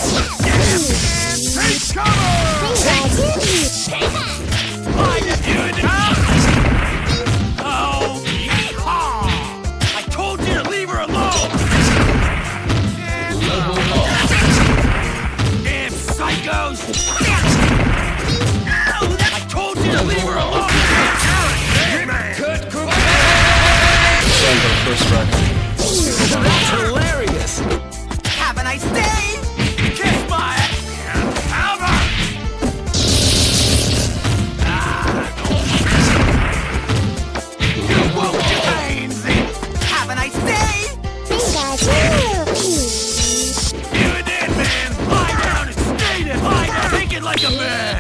Take cover! Find it, dude! Oh, yeehaw! I told you to leave her alone! Damn psychos! I told you to leave her alone! Sounds like first record. That's hilarious! Have a nice day! Kiss my Albert! You won't get Have a nice day! You did, man! Lie down and stay there! Lie down! Take it like a man!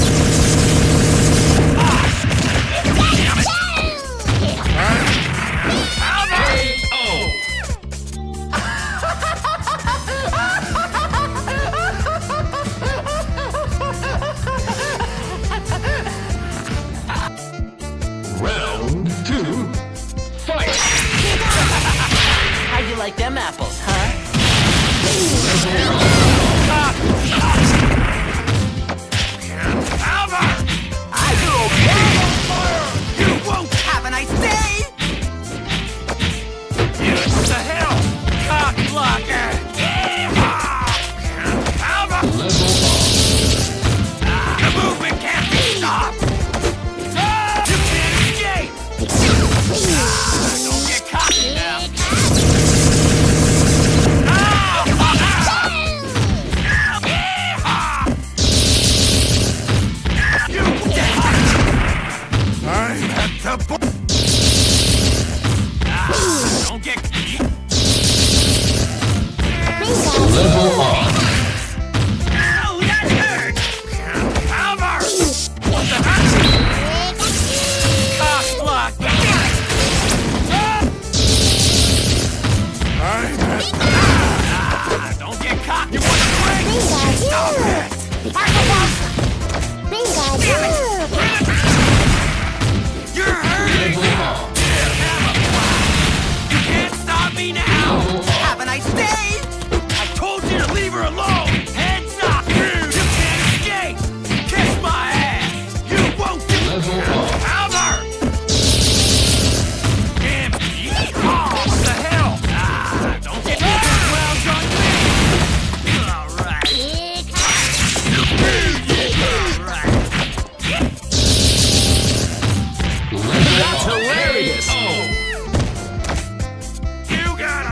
Round 2, fight! How'd you like them apples, huh? Albert! I do okay! You won't have a nice day! You the hell! Cock blocker! Albert! The movement can't be stopped! You can't escape! Don't get cocky now! I'm at the don't get Level up. Ow, that hurt! Albert! What the heck? Cock block! I'm at don't get cocked! You want to break? Stop it! Damn it! You're hurting! You can't stop me now! Have a nice day! I told you to leave her alone! Heads up! You can't escape! Kiss my ass! You won't Albert! Damn! Yeehaw! What the hell? Don't get wells on me! Alright. Alright. That's hilarious!